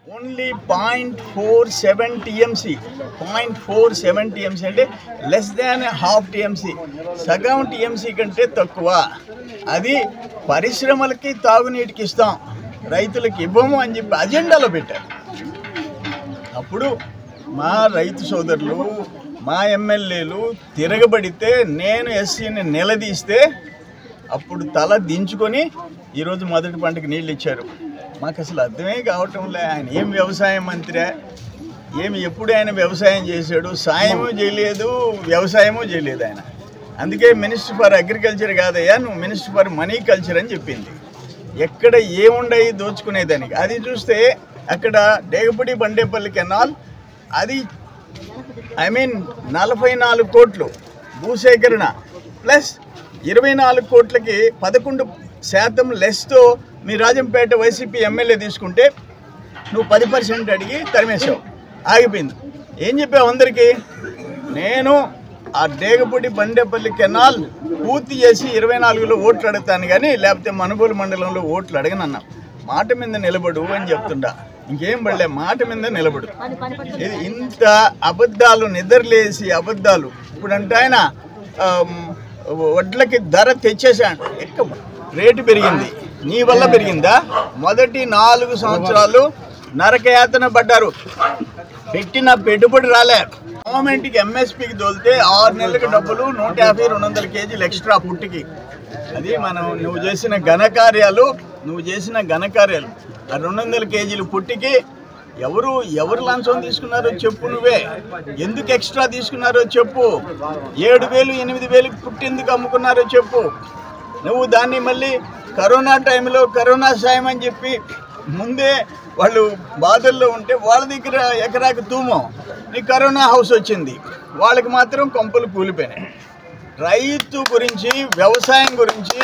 Only 0.47 TMC 0.47 TMC అంటే less than half TMC, సగం TMC కంటే తక్కువ. అది పరిశ్రమలకి తాగునీటికి ఇస్తాం, రైతులకు ఇవ్వము అని చెప్పి అజెండాలో పెట్టారు. అప్పుడు మా రైతు సోదరులు, మా ఎమ్మెల్యేలు తిరగబడితే, నేను ఎస్సీని నిలదీస్తే అప్పుడు తల దించుకొని ఈరోజు మొదటి పంటకు నీళ్ళు ఇచ్చారు. మాకు అసలు అర్థమే కావటంలే, ఆయన ఏం వ్యవసాయ మంత్రి, ఎప్పుడు ఆయన వ్యవసాయం చేశాడు? సాయము చేయలేదు, వ్యవసాయము చేయలేదు ఆయన. అందుకే మినిస్టర్ ఫర్ అగ్రికల్చర్ కాదయ్యా, నువ్వు మినిస్టర్ ఫర్ మనీ కల్చర్ అని చెప్పింది. ఎక్కడ ఏముండయి దోచుకునేదానికి. అది చూస్తే అక్కడ డేగపూడి బండేపల్లి కెనాల్, అది 44 కోట్లు భూసేకరణ ప్లస్ 24 కోట్లకి 11% లెస్తో మీ రాజంపేట వైసీపీ ఎమ్మెల్యే తీసుకుంటే నువ్వు 10% అడిగి తరిమేశావు, ఆగిపోయింది. ఏం చెప్పావు అందరికీ? నేను ఆ డేగపూడి బండేపల్లి కెనాల్ పూర్తి చేసి 24లో ఓట్లు అడుగుతాను కానీ లేకపోతే మనుగోలు మండలంలో ఓట్లు అడగనన్నా. మాట మీద నిలబడు అని చెప్తుండా, ఇంకేం పడలే, మాట మీద నిలబడు. ఇది ఇంత అబద్ధాలు, నిద్రలేసి అబద్ధాలు. ఇప్పుడంటే ఆయన వడ్లకి ధర తెచ్చేసాడు, ఎక్కువ రేటు పెరిగింది. నీ వల్ల పెరిగిందా? మొదటి 4 సంవత్సరాలు నరకయాతన పడ్డారు, పెట్టిన పెట్టుబడి రాలే. గవర్నమెంట్కి ఎంఎస్పీకి తోలితే 6 నెలలకు డబ్బులు 150-200 కేజీలు ఎక్స్ట్రా పుట్టికి. అది నువ్వు చేసిన ఘనకార్యాలు. ఆ 200 కేజీలు పుట్టికి ఎవరు లంచం తీసుకున్నారో చెప్పు. నువ్వే ఎందుకు ఎక్స్ట్రా తీసుకున్నారో చెప్పు. 7,000 8,000 పుట్టేందుకు అమ్ముకున్నారో చెప్పు. నువ్వు దాన్ని మళ్ళీ కరోనా టైంలో కరోనా సాయం అని చెప్పి ముందే వాళ్ళు బాధల్లో ఉంటే వాళ్ళ దగ్గర ఎకరాకు తూమో నీ కరోనా హౌస్ వచ్చింది, వాళ్ళకి మాత్రం కొంపలు కూలిపోయినాయి. రైతు గురించి, వ్యవసాయం గురించి,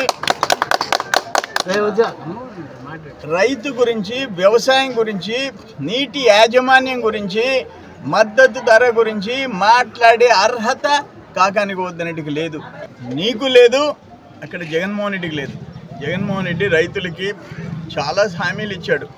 వ్యవసాయం గురించి, నీటి యాజమాన్యం గురించి, మద్దతు ధర గురించి మాట్లాడే అర్హత కాకానికి వద్దనటికి లేదు, నీకు లేదు, అక్కడ జగన్మోహన్ రెడ్డికి లేదు. జగన్మోహన్ రెడ్డి రైతులకి చాలా హామీలు ఇచ్చాడు.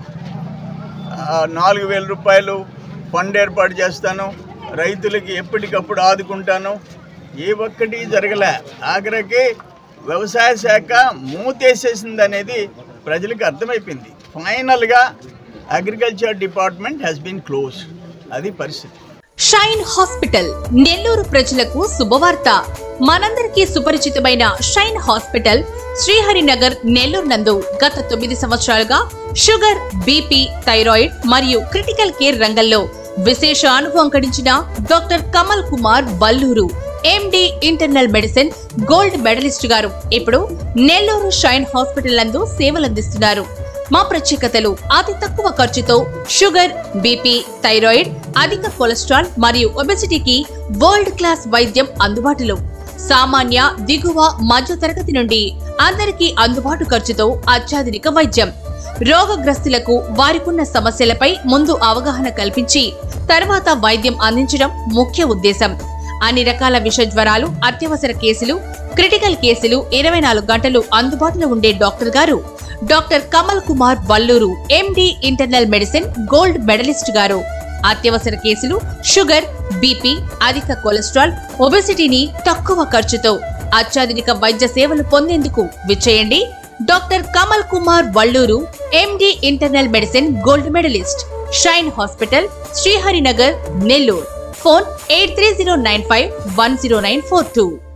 4,000 రూపాయలు ఫండ్ ఏర్పాటు చేస్తాను, రైతులకి ఎప్పటికప్పుడు ఆదుకుంటాను. ఏ ఒక్కటి జరగలే. ఆఖరికి వ్యవసాయ శాఖ మూతేసేసింది అనేది ప్రజలకు అర్థమైపోయింది. ఫైనల్గా agriculture department has been close. అది పరిస్థితి. షైన్ హాస్పిటల్ నెల్లూరు ప్రజలకు శుభవార్త. మనందరికీ సుపరిచితమైన షైన్ హాస్పిటల్ శ్రీహరినగర్ నెల్లూరు నందు గత 9 సంవత్సరాలుగా షుగర్, బీపీ, థైరాయిడ్ మరియు క్రిటికల్ కేర్ రంగంలో విశేష అనుభవం గడించిన doctor Kamal Kumar Valluru, MD internal medicine gold medalist గారు ఇప్పుడు నెల్లూరు షైన్ హాస్పిటల్ నందు సేవలందిస్తున్నారు. మా ప్రత్యేకతలు: అతి తక్కువ ఖర్చుతో షుగర్, బీపీ, థైరాయిడ్, అధిక కొలెస్ట్రాల్ మరియు ఒబెసిటీకి వరల్డ్ క్లాస్ వైద్యం అందుబాటులో. సామాన్య, దిగువ, మధ్య తరగతి నుండి అందరికీ అందుబాటు ఖర్చుతో అత్యాధునిక వైద్యం. రోగగ్రస్తులకు వారికున్న సమస్యలపై ముందు అవగాహన కల్పించి తర్వాత వైద్యం అందించడం ముఖ్య ఉద్దేశం. అన్ని రకాల విష జ్వరాలు, అత్యవసర కేసులు, క్రిటికల్ కేసులు 24 గంటలు అందుబాటులో ఉండే డాక్టర్ గారు doctor Kamal Kumar Valluru, MD internal medicine gold medalist గారు. అత్యవసర కేసులు, షుగర్, బీపీ, అధిక కొలెస్ట్రాల్, ఒబెసిటీని తక్కువ ఖర్చుతో అత్యాధునిక వైద్య సేవలు పొందేందుకు విచ్చేయండి. Doctor Kamal Kumar Valluru, MD internal medicine gold medalist, shine hospital, Sriharinagar, Nellore. Phone 8309510942.